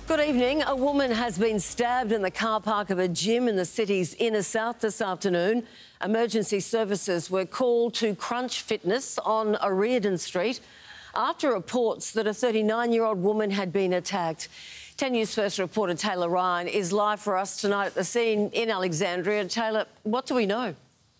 Good evening. A woman has been stabbed in the car park of a gym in the city's inner south this afternoon. Emergency services were called to Crunch Fitness on O'Riordan Street after reports that a 39-year-old woman had been attacked. 10 News First reporter Taylor Ryan is live for us tonight at the scene in Alexandria. Taylor, what do we know?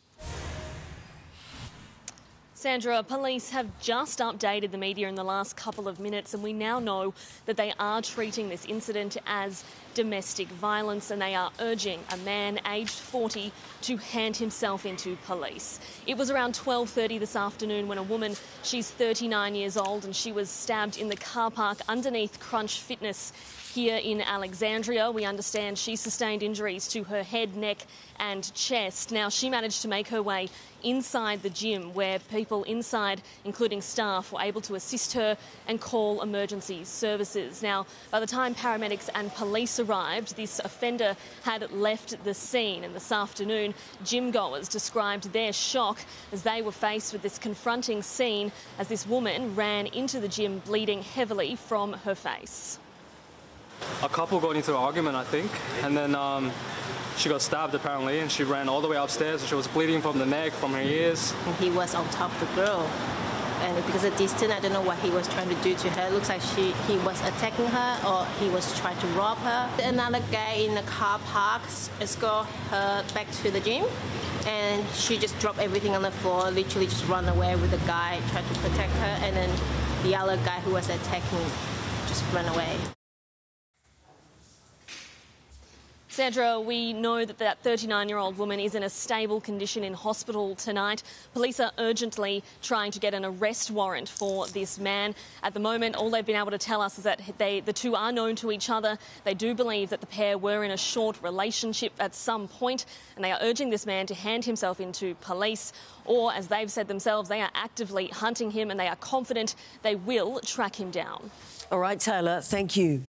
Sandra, police have just updated the media in the last couple of minutes, and we now know that they are treating this incident as domestic violence, and they are urging a man aged 40 to hand himself into police. It was around 12:30 this afternoon when a woman, she's 39 years old, and she was stabbed in the car park underneath Crunch Fitness here in Alexandria. We understand she sustained injuries to her head, neck and chest. Now, she managed to make her way inside the gym where people inside, including staff, were able to assist her and call emergency services. Now, by the time paramedics and police arrived, this offender had left the scene, and this afternoon, gym goers described their shock as they were faced with this confronting scene as this woman ran into the gym bleeding heavily from her face. A couple got into an argument, I think, and then she got stabbed apparently, and she ran all the way upstairs, and she was bleeding from the neck, from her ears. He was on top of the girl, and because of distance, I don't know what he was trying to do to her. It looks like he was attacking her, or he was trying to rob her. Another guy in the car park escorted her back to the gym, and she just dropped everything on the floor, literally just run away with the guy, tried to protect her, and then the other guy who was attacking just ran away. Sandra, we know that that 39-year-old woman is in a stable condition in hospital tonight. Police are urgently trying to get an arrest warrant for this man. At the moment, all they've been able to tell us is that the two are known to each other. They do believe that the pair were in a short relationship at some point, and they are urging this man to hand himself into police, or, as they've said themselves, they are actively hunting him, and they are confident they will track him down. All right, Taylor, thank you.